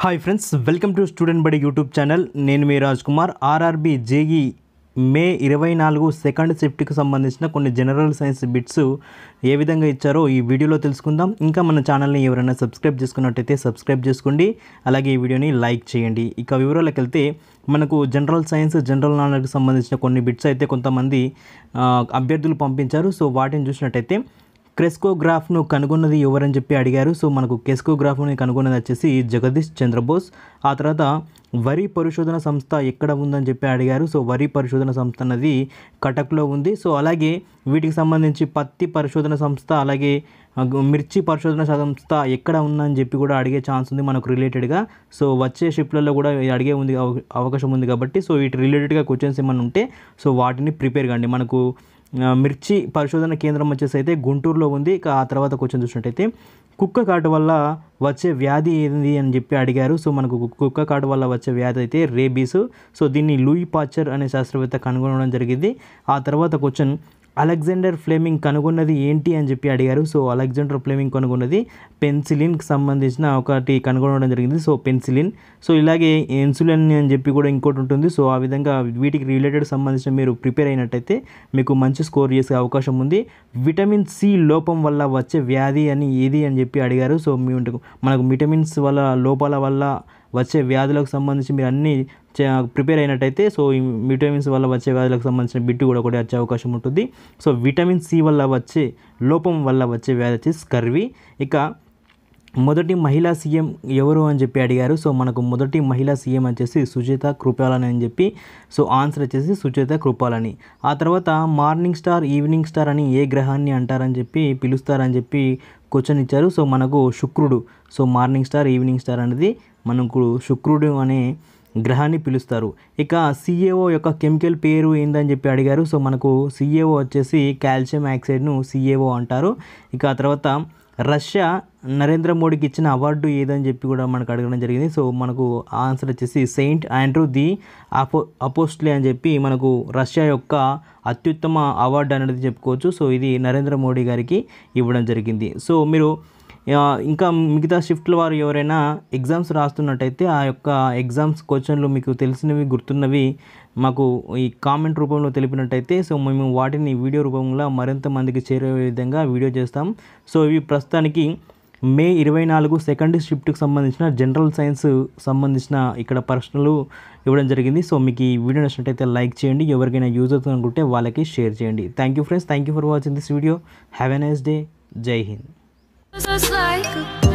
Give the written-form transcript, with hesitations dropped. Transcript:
Hi friends, welcome to student Badi YouTube channel. నేను మీ Raj Kumar. RRB JE May 24 second షిఫ్ట్కి సంబంధించిన కొన్ని జనరల్ సైన్స్ బిట్స్ ఏ విధంగా ఇచ్చారో ఈ వీడియోలో తెలుసుకుందాం. ఇంకా మన ఛానల్ని ఎవరైనా సబ్స్క్రైబ్ చేసుకున్నట్టయితే సబ్స్క్రైబ్ చేసుకోండి, అలాగే ఈ వీడియోని లైక్ చేయండి. ఇక వివరాలకు వెళ్తే మనకు జనరల్ సైన్స్ జనరల్ నాలెడ్జ్కి సంబంధించిన కొన్ని బిట్స్ అయితే కొంతమంది అభ్యర్థులు పంపించారు. సో వాటిని చూసినట్టయితే క్రెస్కోగ్రాఫ్ను కనుగొన్నది ఎవరని చెప్పి అడిగారు. సో మనకు క్రెస్కోగ్రాఫ్ని కనుగొన్నది వచ్చేసి జగదీష్ చంద్రబోస్. ఆ తర్వాత వరి పరిశోధన సంస్థ ఎక్కడ ఉందని చెప్పి అడిగారు. సో వరి పరిశోధన సంస్థ అన్నది కటక్లో ఉంది. సో అలాగే వీటికి సంబంధించి పత్తి పరిశోధన సంస్థ, అలాగే మిర్చి పరిశోధన సంస్థ ఎక్కడ ఉందని చెప్పి కూడా అడిగే ఛాన్స్ ఉంది మనకు రిలేటెడ్గా. సో వచ్చే షిఫ్ట్లలో కూడా అడిగే ఉంది అవకాశం ఉంది కాబట్టి సో వీటి రిలేటెడ్గా క్వశ్చన్స్ ఏమైనా ఉంటే సో వాటిని ప్రిపేర్ కండి. మనకు మిర్చి పరిశోధన కేంద్రం వచ్చేసి అయితే గుంటూరులో ఉంది. ఇక ఆ తర్వాత క్వశ్చన్ చూసినట్టయితే కుక్క కాటు వల్ల వచ్చే వ్యాధి ఏంది అని చెప్పి అడిగారు. సో మనకు కుక్క కాటు వల్ల వచ్చే వ్యాధి అయితే రేబీస్. సో దీన్ని లూయి పాస్చర్ అనే శాస్త్రవేత్త కనుగొనడం జరిగింది. ఆ తర్వాత క్వశ్చన్ అలెగ్జాండర్ ఫ్లెమింగ్ కనుగొన్నది ఏంటి అని చెప్పి అడిగారు. సో అలెగ్జాండర్ ఫ్లెమింగ్ కనుగొన్నది పెన్సిలిన్కి సంబంధించిన ఒకటి కనుగొనడం జరిగింది. So penicillin. సో ఇలాగే ఇన్సులిన్ అని చెప్పి కూడా ఇంకోటి ఉంటుంది. సో ఆ విధంగా వీటికి రిలేటెడ్ సంబంధించిన మీరు ప్రిపేర్ అయినట్టయితే మీకు మంచి స్కోర్ చేసే అవకాశం ఉంది. విటమిన్ సి లోపం వల్ల వచ్చే వ్యాధి అని ఏది అని చెప్పి అడిగారు. సో మనకు విటమిన్స్ వల్ల లోపాల వల్ల వచ్చే వ్యాధులకు సంబంధించి మీరు అన్నీ ప్రిపేర్ అయినట్టయితే సో ఈ విటమిన్స్ వల్ల వచ్చే వ్యాధులకు సంబంధించిన బిట్టు కూడా ఒకటి వచ్చే అవకాశం ఉంటుంది. సో విటమిన్ సి వల్ల వచ్చే లోపం వల్ల వచ్చే వ్యాధి వచ్చి స్కర్వీ. ఇక మొదటి మహిళా సీఎం ఎవరు అని చెప్పి అడిగారు. సో మనకు మొదటి మహిళా సీఎం వచ్చేసి సుచేత కృపాలని అని చెప్పి సో ఆన్సర్ వచ్చేసి సుచేత కృపాలని. ఆ తర్వాత మార్నింగ్ స్టార్ ఈవినింగ్ స్టార్ అని ఏ గ్రహాన్ని అంటారని చెప్పి పిలుస్తారని చెప్పి క్వశ్చన్ ఇచ్చారు. సో మనకు శుక్రుడు. So morning star evening star అనేది మనకు శుక్రుడు అనే గ్రహాన్ని పిలుస్తారు. ఇక సిఏఓ యొక్క కెమికల్ పేరు ఏందని చెప్పి అడిగారు. సో మనకు సిఏఓ వచ్చేసి కాల్షియం ఆక్సైడ్ను సిఏఓ అంటారు. ఇక ఆ తర్వాత రష్యా నరేంద్ర మోడీకి ఇచ్చిన అవార్డు ఏదని చెప్పి కూడా మనకు అడగడం జరిగింది. సో మనకు ఆన్సర్ వచ్చేసి సెయింట్ ఆండ్రూ ది అపోస్ట్లే అని చెప్పి మనకు రష్యా యొక్క అత్యుత్తమ అవార్డు అనేది చెప్పుకోవచ్చు. సో ఇది నరేంద్ర మోడీ గారికి ఇవ్వడం జరిగింది. సో మీరు ఇంకా మిగతా షిఫ్ట్ల వారు ఎవరైనా ఎగ్జామ్స్ రాస్తున్నట్టయితే ఆ యొక్క ఎగ్జామ్స్ క్వశ్చన్లు మీకు తెలిసినవి గుర్తున్నవి మాకు ఈ కామెంట్ రూపంలో తెలిపినట్టయితే సో మేము వాటిని వీడియో రూపంలో మరింత మందికి చేరే విధంగా వీడియో చేస్తాం. సో ఇవి ప్రస్తుతానికి మే 24 సెకండ్ షిఫ్ట్కి సంబంధించిన జనరల్ సైన్స్ సంబంధించిన ఇక్కడ ప్రశ్నలు ఇవ్వడం జరిగింది. సో మీకు ఈ వీడియో నచ్చినట్టయితే లైక్ చేయండి, ఎవరికైనా యూజ్ అవుతుంది అనుకుంటే వాళ్ళకి షేర్ చేయండి. Thank you friends, thank you for watching this video. Have a nice day. జై హింద్.